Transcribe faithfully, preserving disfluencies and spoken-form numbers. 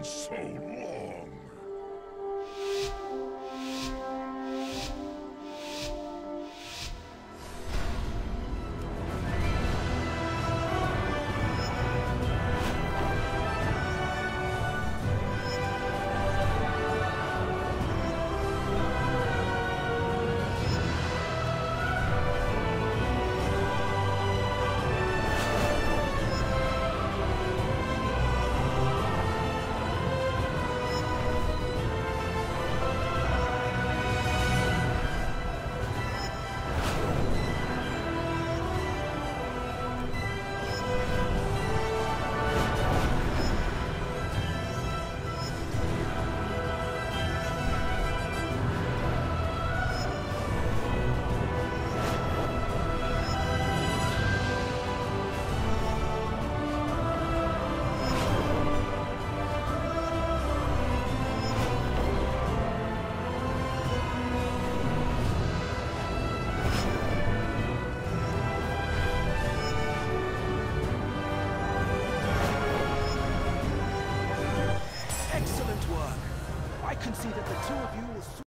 been so long. Excellent work! I can see that the two of you will soon